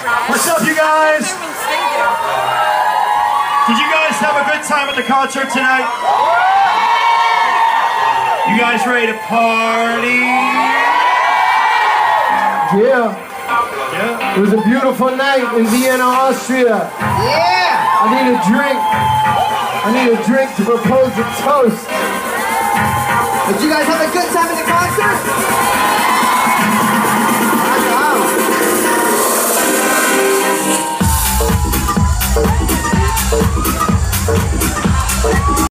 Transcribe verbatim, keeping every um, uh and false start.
What's up, you guys? Did you guys have a good time at the concert tonight? You guys ready to party? Yeah. Yeah. It was a beautiful night in Vienna, Austria. Yeah! I need a drink. I need a drink to propose a toast. Did you guys have a good time at the concert?